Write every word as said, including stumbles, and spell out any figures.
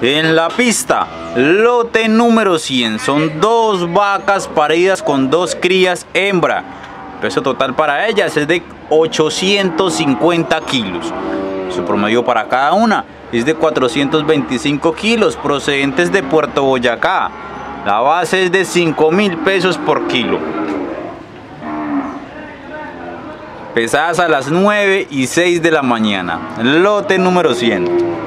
En la pista, lote número cien, son dos vacas paridas con dos crías hembra. Peso total para ellas es de ochocientos cincuenta kilos. Su promedio para cada una es de cuatrocientos veinticinco kilos, procedentes de Puerto Boyacá. La base es de cinco mil pesos por kilo. Pesadas a las nueve y seis de la mañana. Lote número cien.